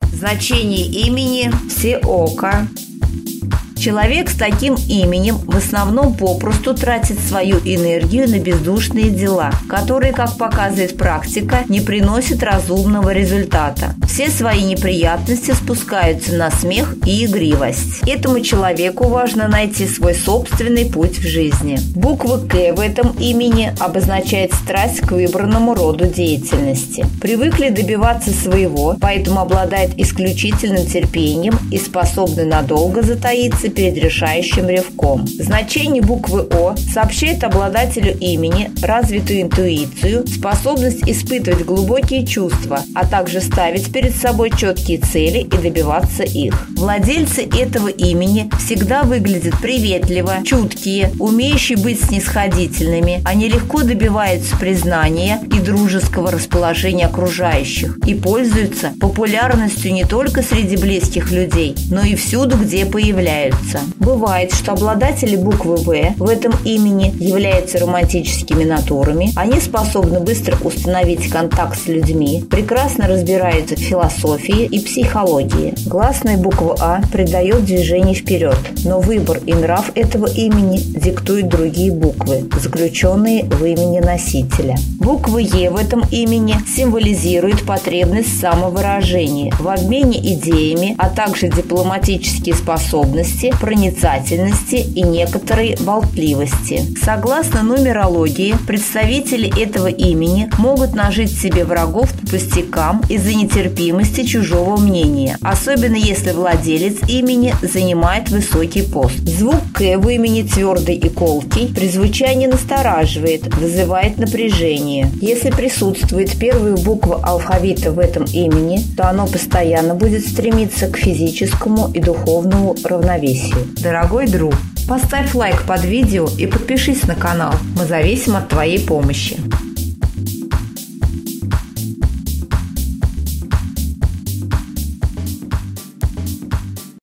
Значение имени Всеока. Человек с таким именем в основном попросту тратит свою энергию на бездушные дела, которые, как показывает практика, не приносят разумного результата. Все свои неприятности спускаются на смех и игривость. Этому человеку важно найти свой собственный путь в жизни. Буква «К» в этом имени обозначает страсть к выбранному роду деятельности. Привыкли добиваться своего, поэтому обладает исключительным терпением и способны надолго затаиться перед решающим рывком. Значение буквы «О» сообщает обладателю имени развитую интуицию, способность испытывать глубокие чувства, а также ставить перед собой четкие цели и добиваться их. Владельцы этого имени всегда выглядят приветливо, чуткие, умеющие быть снисходительными. Они легко добиваются признания и дружеского расположения окружающих и пользуются популярностью не только среди близких людей, но и всюду, где появляются. Бывает, что обладатели буквы «В» в этом имени являются романтическими натурами. Они способны быстро установить контакт с людьми, прекрасно разбираются в философии и психологии. Гласная буква «А» придает движение вперед, но выбор и нрав этого имени диктуют другие буквы, заключенные в имени носителя. Буква «Е» в этом имени символизирует потребность в самовыражении, в обмене идеями, а также дипломатические способности, проницательности и некоторой болтливости. Согласно нумерологии, представители этого имени могут нажить себе врагов по пустякам из-за нетерпимости чужого мнения, особенно если владелец имени занимает высокий пост. Звук «К» в имени твердый и колкий, при звучании настораживает, вызывает напряжение. Если присутствует первая буква алфавита в этом имени, то оно постоянно будет стремиться к физическому и духовному равновесию. Дорогой друг, поставь лайк под видео и подпишись на канал. Мы зависим от твоей помощи.